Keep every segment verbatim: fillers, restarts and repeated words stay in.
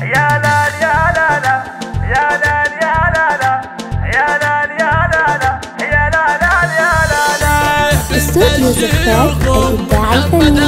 يا لا يا لا لا يا لا يا لا لا يا لا يا لا لا يا لا لا يا لا لا. استوديو زفاف الإبداع الفني.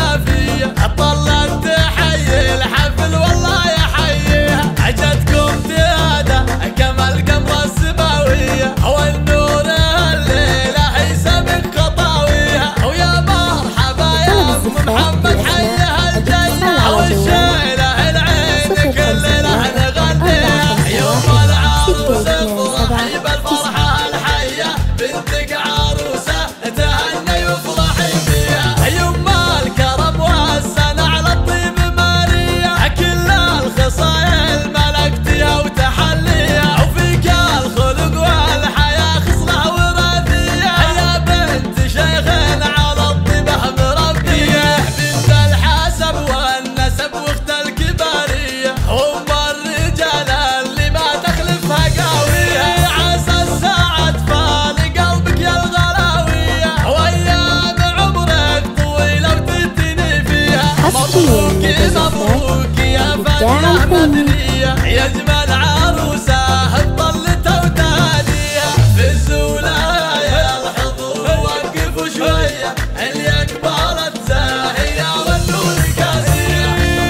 طلعت تحيي الحفل والله يحييها، عجتكم زيادة كما القمر السماوية، والنور الليلة يسبق خطاويها، ويا مرحبا يا ام محمد حيها الجاية، والشيلة العين كلنا نغنيها، يوم العروس افرحي بالفرحة الحية، بنتك عروسة تهني وافرحي فيها، يما الكرم والسنة على الطيب مالية، كل الخصايل ملكتها وتحليها، وفيك الخلق والحياة خصلة وراثية، يا بنت شيخ على الطيبة مربية، بنت الحسب والنسب واخت الكبارية، ام الرجال اللي ما تخلفها قاوية، عسى الساعة تفاني قلبك يا الغلاوية، وايام عمرك طويلة وتتني فيها، مبروك مبروك يا فنانة مدنية، يا اجمل عروسة طلتها وتهانيها، في الزولايا الحضور وقفوا شوية، اللي اقبلت زاهية والنور كاسية،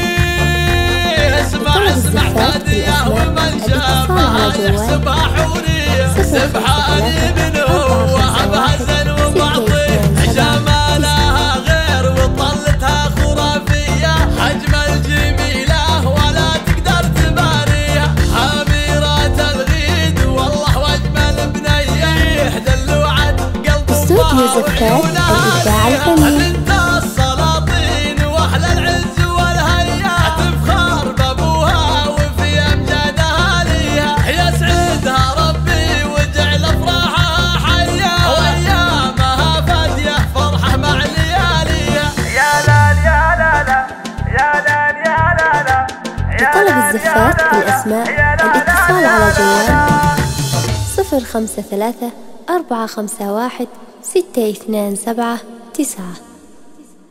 اسمع اسمع هدية ومن شافها يحسبها حورية، سبحاني من هو هبها زين ومعطيه، جمالها غير وطلتها خرافية، أجمل جميلة ولا تقدر تباريها، أميرة الغيد والله وأجمل بنية، دلوعت قلب استوديو زفاف الإبداع الفني. بنت السلاطين وأحلى العز والهيا، تفخر بأبوها وفي أمجادها ليها، يسعدها ربي وجعل أفراحها حية، وأيامها فادية فرحة مع لياليها. يا لا يا لا لا يا لا يا لا لا. لطلب الزفاف بالأسماء الاتصال على جوال صفر خمسة ثلاثة أربعة خمسة واحد ستة اثنان سبعة تسعة.